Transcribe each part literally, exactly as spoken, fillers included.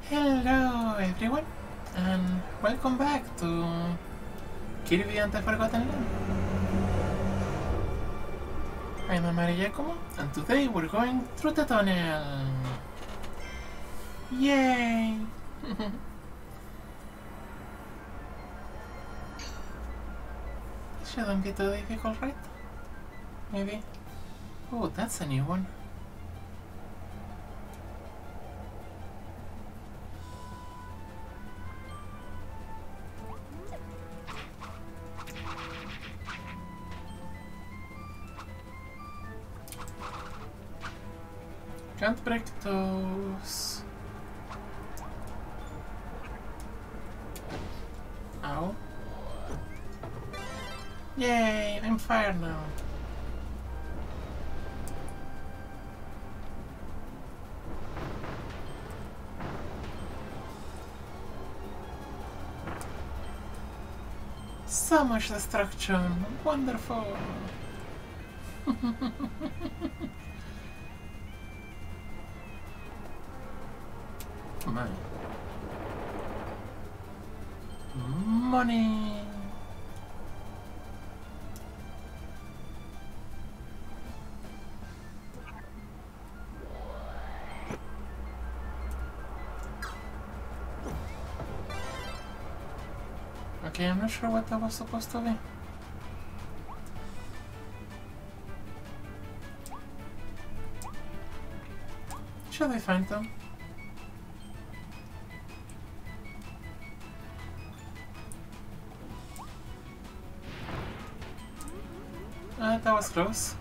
Hello everyone, and welcome back to Kirby and the Forgotten Land. I'm Amare, and today we're going through the tunnel. Yay! It shouldn't be too difficult, right? Maybe? Oh, that's a new one. Can't break those. Ow. Yay, I'm fired now. So much destruction. Wonderful. Money. Money. Okay, I'm not sure what that was supposed to be. Should I find them? Uh, that was close.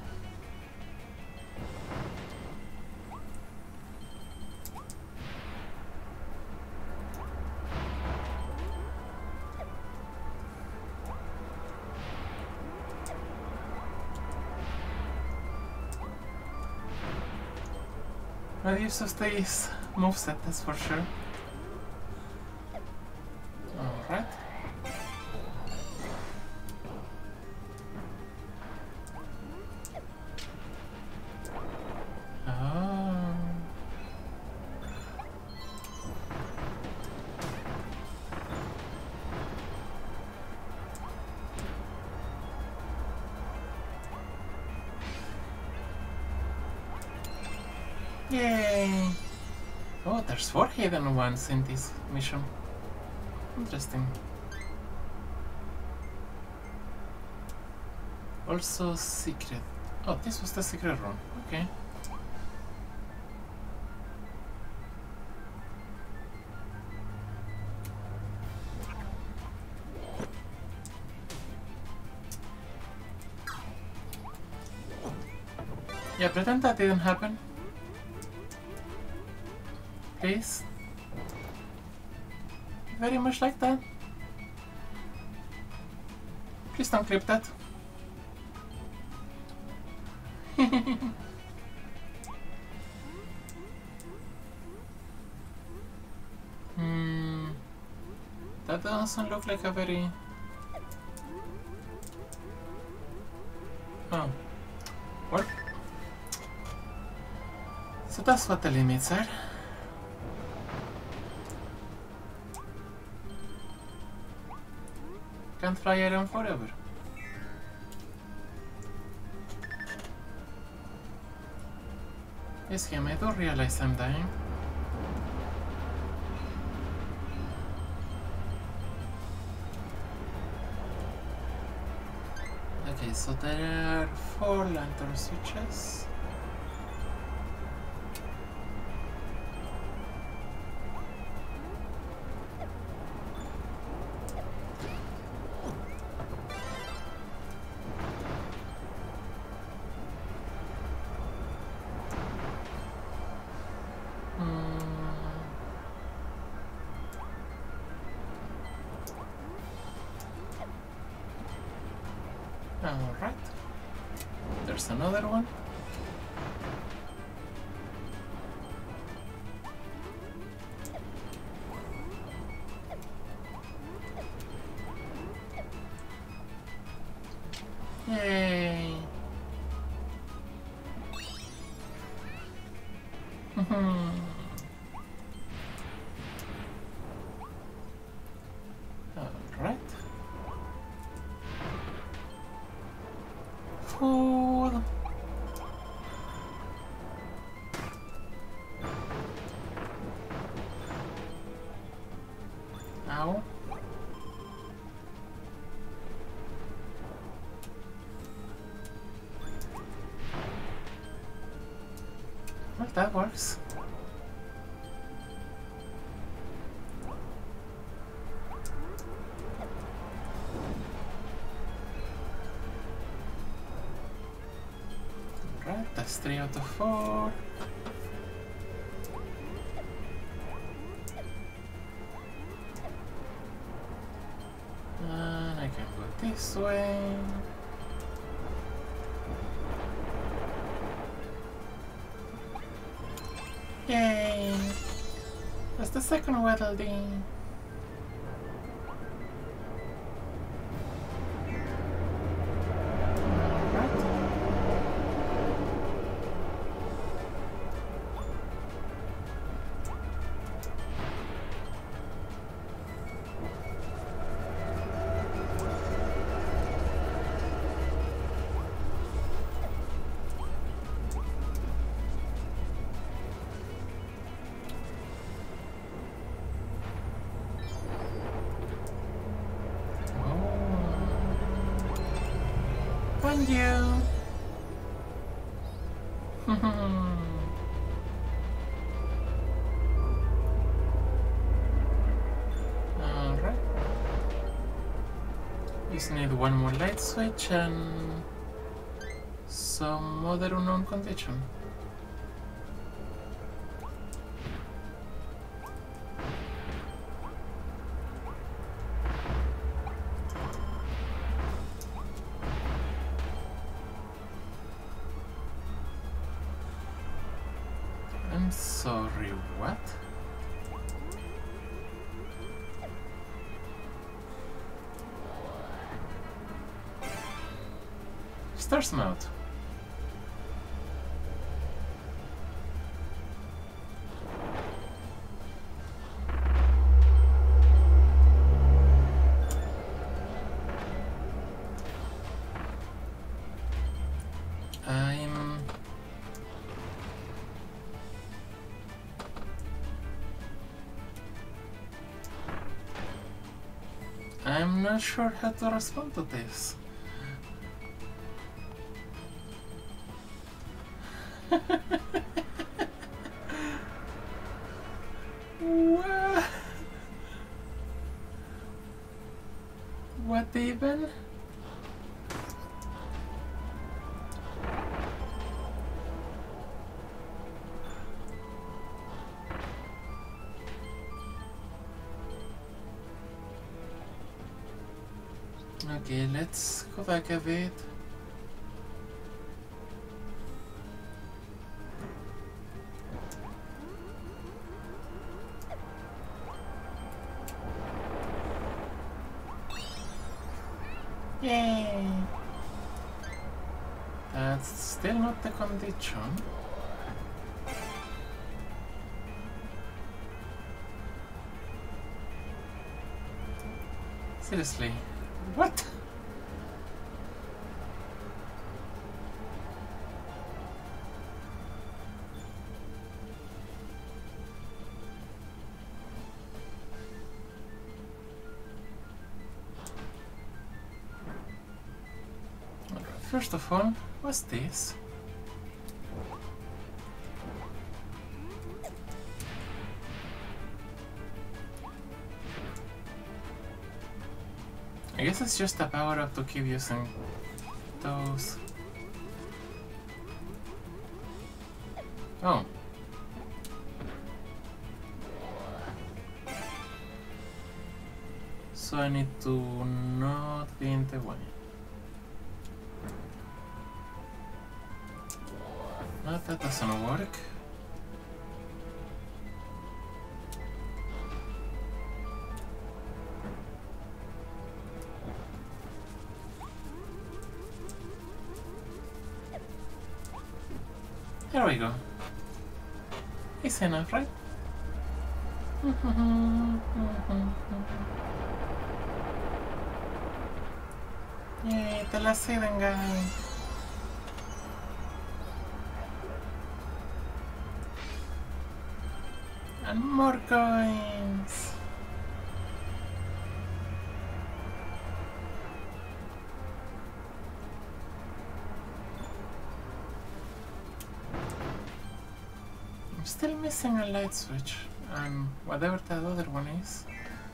Not used to Stays moveset, that's for sure. Alright. Oh. Yay! Oh, there's four hidden ones in this mission. Interesting. Also secret. Oh, this was the secret room. Okay. Yeah, pretend that didn't happen. Please. Very much like that. Please don't clip that. Hmm. That doesn't look like a very... Oh. Well. So that's what the limits are. Can't fly around forever. Yes, game, I do realize I'm dying. Okay, so there are four lantern switches. Alright. There's another one. Yay! Ow. Well, that works. Alright, that's three out of four. And I can go this way. Yay! That's the second Waddle Dee. Thank you. Alright. Just need one more light switch and some other unknown condition. I'm sorry, what? Stars mouth. I'm I'm not sure how to respond to this. What? What even? Okay, let's go back a bit. Yay! That's still not the condition. Seriously, what? First of all, what's this? I guess it's just a power up to keep using those. Oh. So I need to not be in the way. No, that doesn't work. There we go. It's enough, right? Yay, the last hidden guy. And more coins. I'm still missing a light switch, and whatever that other one is.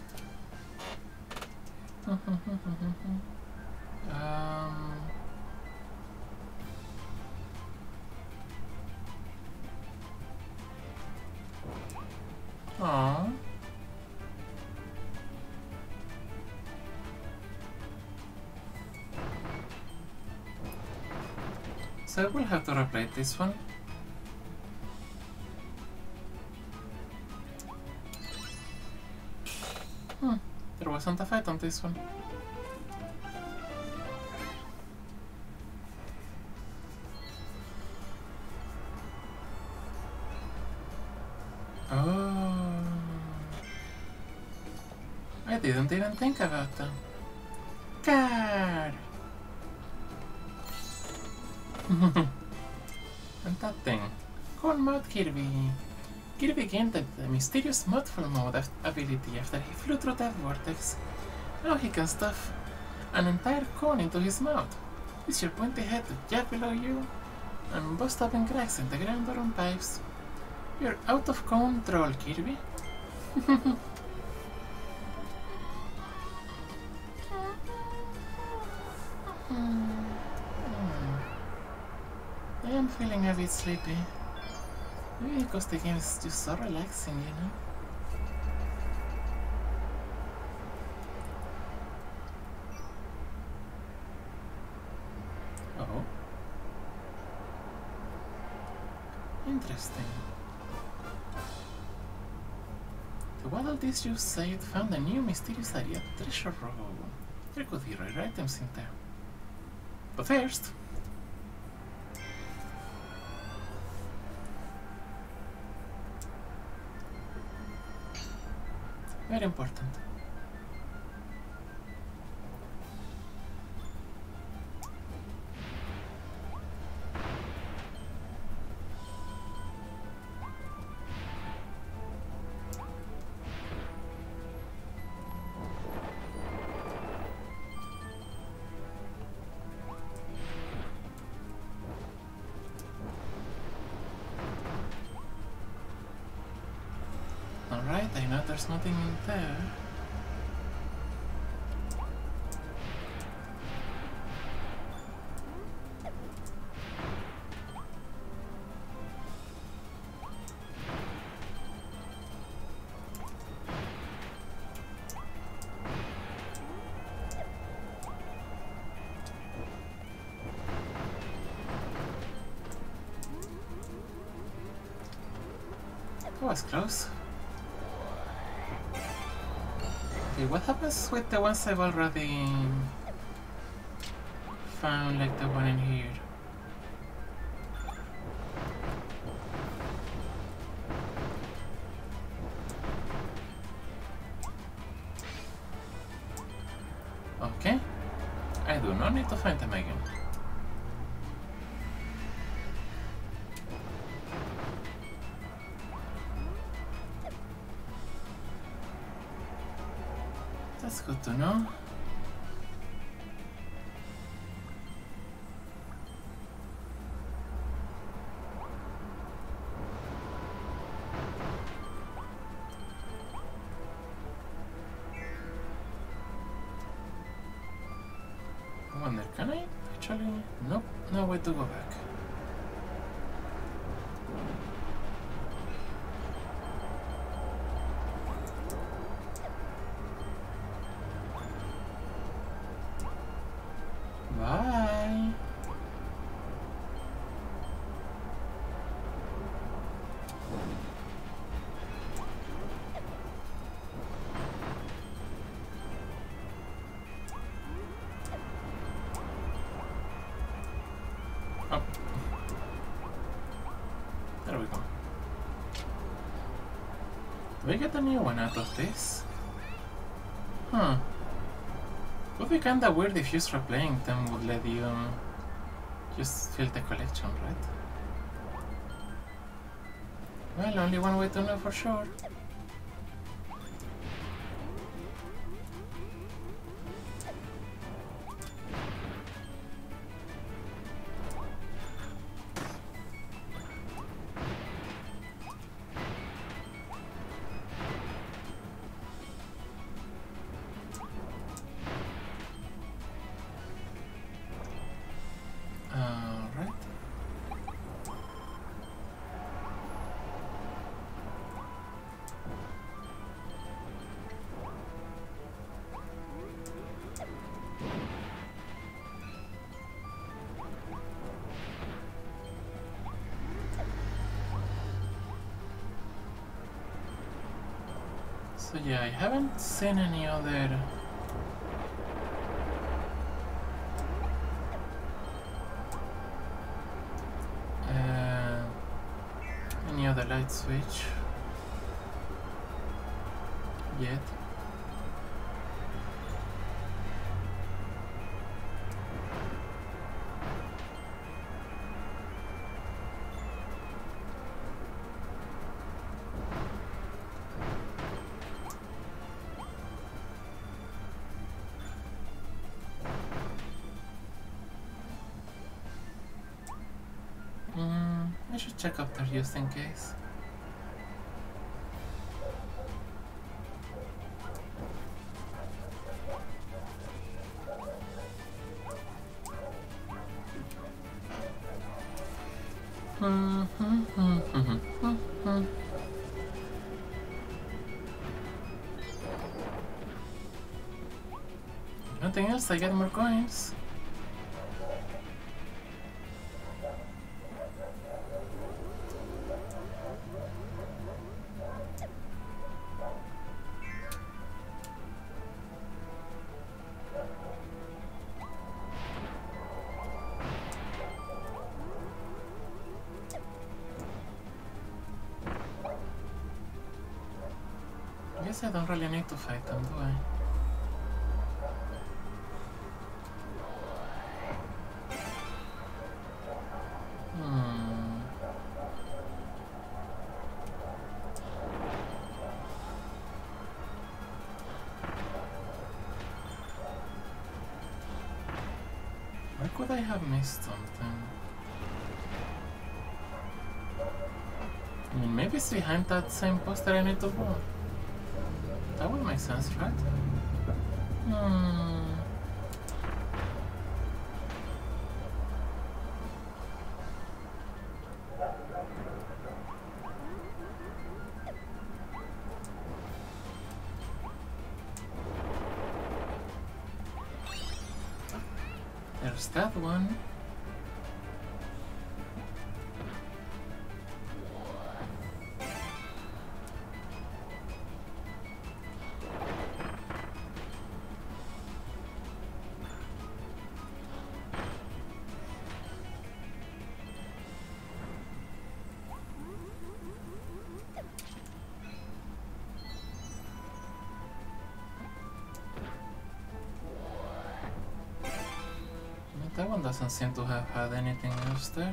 um... Aww. So we'll have to replay this one. Hmm, there wasn't a fight on this one. Oh, I didn't even think about that. God. And that thing. Call Mouth Kirby. Kirby gained the, the mysterious mouthful mode ability after he flew through that vortex. Now he can stuff an entire cone into his mouth. Use your pointy head to jab below you and bust open cracks in the ground or on pipes. You're out of control, Kirby. I am feeling a bit sleepy. Maybe because the game is just so relaxing, you know? Oh. Interesting. The Waddle Dees you said found a new mysterious area treasure room. There could be rare items in there. But first... very important. Alright, I know there's nothing in there. That was close. Okay, what happens with the ones I've already found, like the one in here? Okay, I do not need to find them again. That's good to know. I wonder, can I actually? Nope, no way to go back. Bye. Oh. There we go. Do I get a new one out of this? Huh. Would be kinda weird if just replaying them would let you just fill the collection, right? Well, only one way to know for sure. So yeah, I haven't seen any other uh, any other light switch yet. Mm, I should check up there just in case. Nothing else, I get more coins. I guess I don't really need to fight them, do I? Hmm. Where could I have missed something? I mean, maybe it's behind that same poster I need to go. That would make sense, right? Hmm. There's that one. That one doesn't seem to have had anything else there.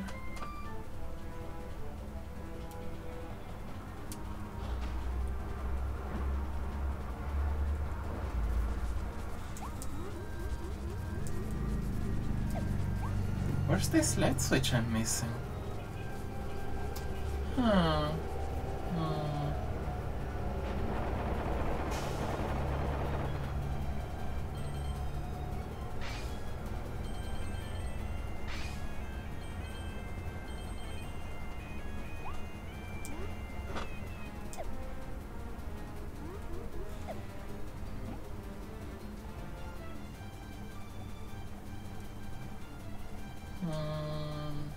Where's this light switch I'm missing? Huh. Hmm. Um,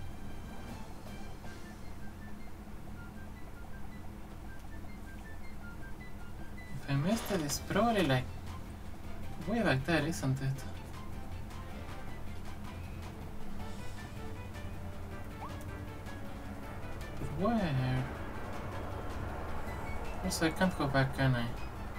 if I missed it, it's probably like way back there, isn't it? But where? Also, I can't go back, can I?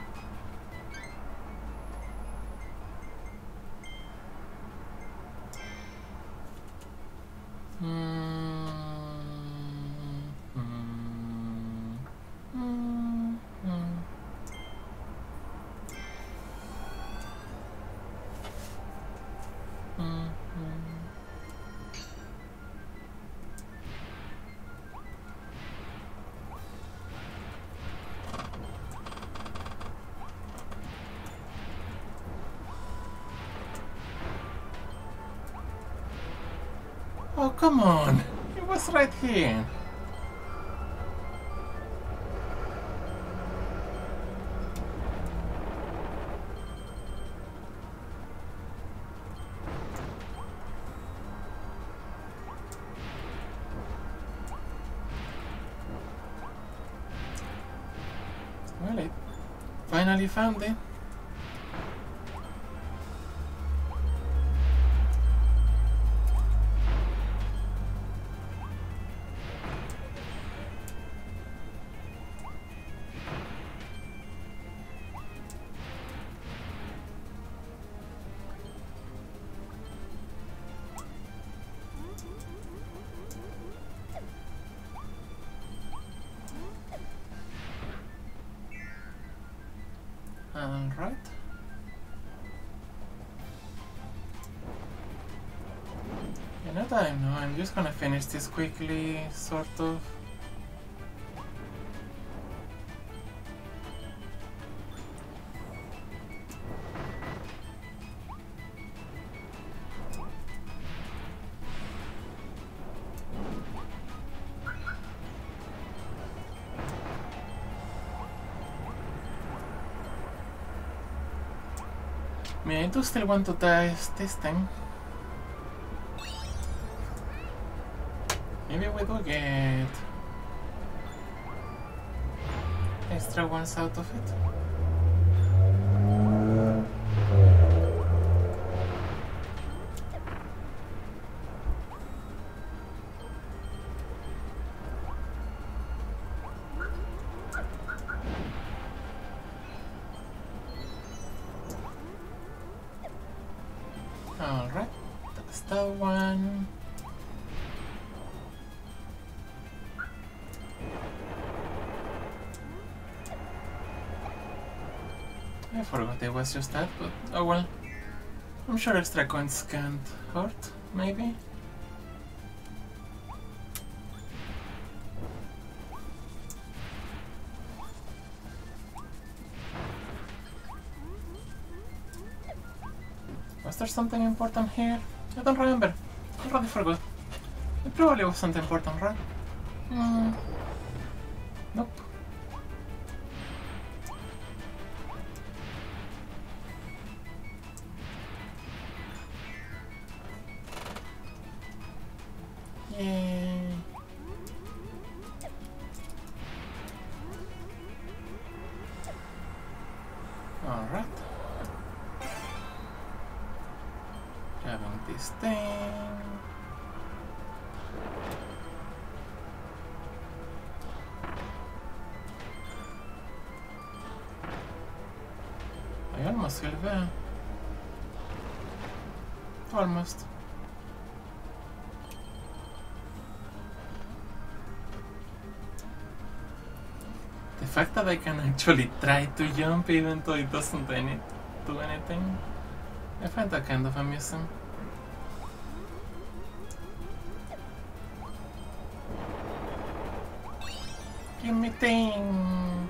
Oh, come on! It was right here! Well, it Finally found it. Alright. You know that I know, I'm just gonna finish this quickly, sort of. I mean, I do still want to test this thing. Maybe we do get extra ones out of it. Alright, that's that one. I forgot it was just that, but oh well. I'm sure extra coins can't hurt, maybe? Was there something important here? I don't remember. I already forgot. It probably wasn't important, right? Hmm. Nope. Yay. Alright. Grabbing this thing. I almost feel there. Almost. The fact that I can actually try to jump even though it doesn't any do anything, I find that kind of amusing. Give me thing!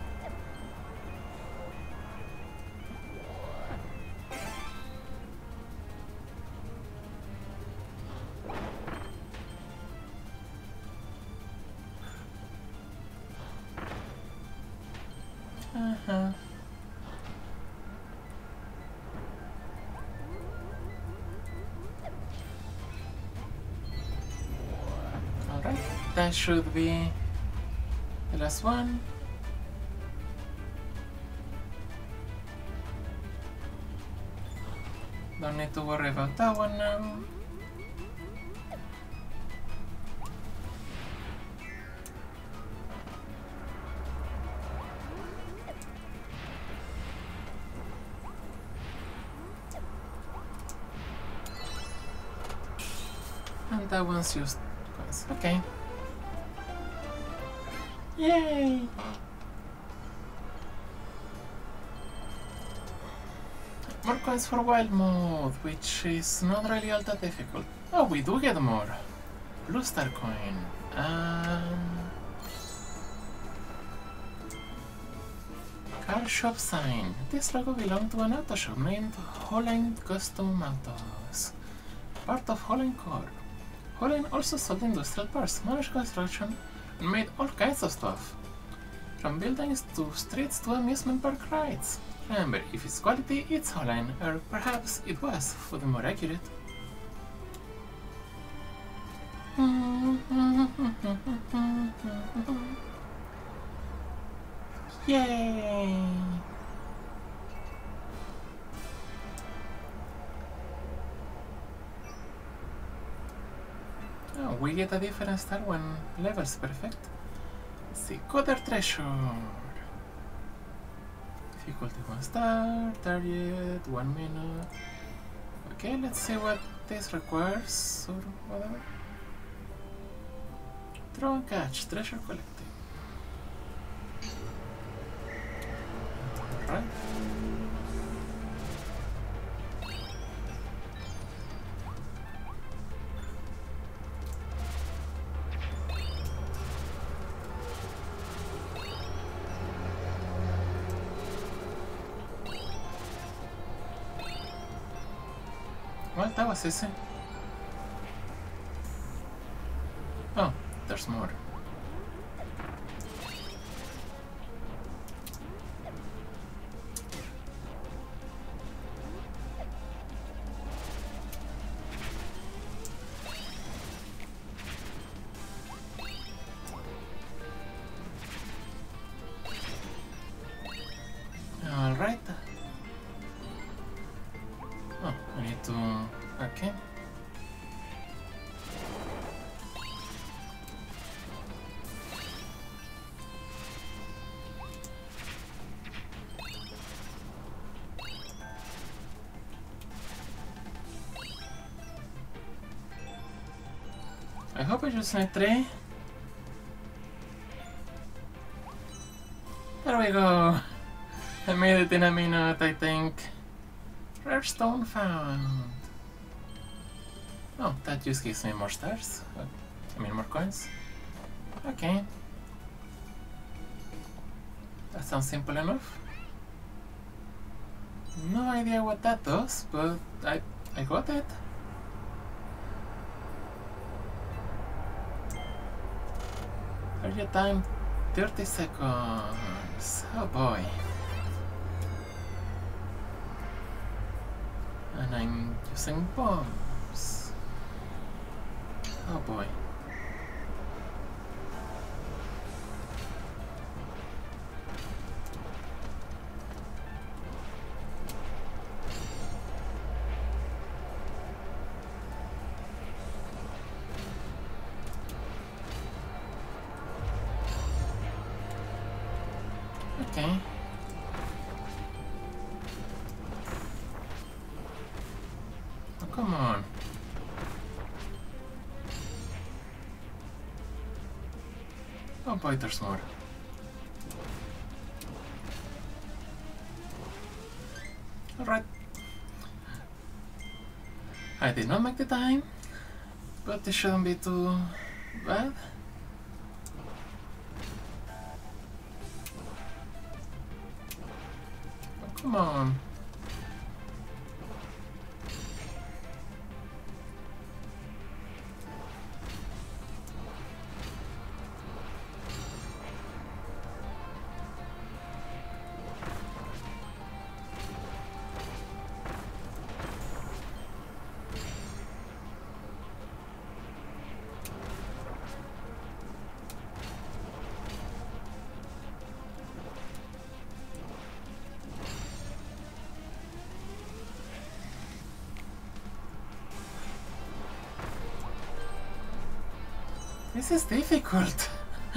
Uh-huh. Alright, that should be the last one. Don't need to worry about that one now. And that one's used coins. Okay. Yay! More coins for wild mode, which is not really all that difficult. Oh, we do get more. Blue star coin. Um, car shop sign. This logo belonged to an auto shop named Holland Custom Autos. Part of Holland Core. Holland also sold industrial parts, managed construction, and made all kinds of stuff. From buildings to streets to amusement park rides. Remember, if it's quality, it's Holland, or perhaps it was, for the more accurate. Yay! we get a different star when levels perfect. Let's see, Coder Treasure. Difficulty one star, target, one minute. Okay, let's see what this requires or whatever. Throw and catch, treasure collecting. Alright. Well, that was easy. Oh, there's more. All right. Oh, I need to... okay. I hope I just need three. There we go. I made it in a minute, I think. Rare stone found. Oh, that just gives me more stars. I mean, more coins. Okay. That sounds simple enough. No idea what that does, but I, I got it. Target time thirty seconds. Oh boy. And I'm using bombs. Oh boy. Okay. Oh, come on. Oh boy, there's more. Alright. I did not make the time, but it shouldn't be too bad. Oh, come on. This is difficult.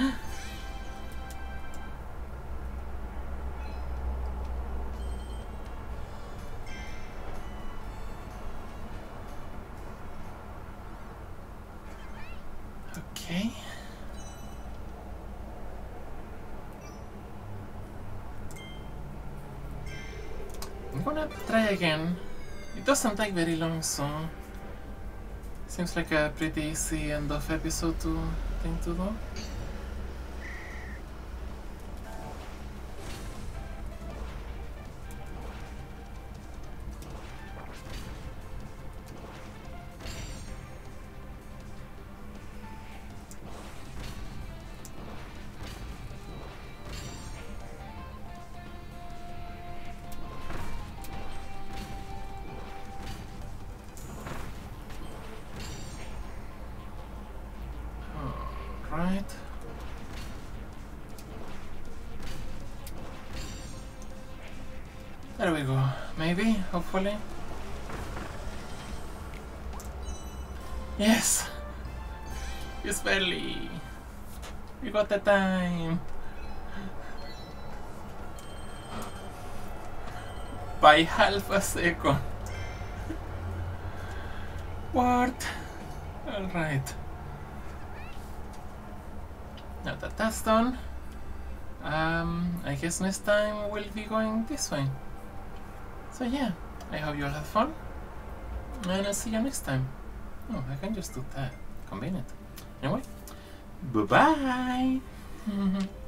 Okay. I'm gonna try again. It doesn't take very long, so seems like a pretty easy end of episode to thing to do. Right. There we go. Maybe, hopefully. Just barely. We got the time. By half a second. What? Alright. Now that that's done, um, I guess next time we'll be going this way. So yeah, I hope you all had fun, and I'll see you next time. Oh, I can just do that. Convenient. Anyway, bye-bye!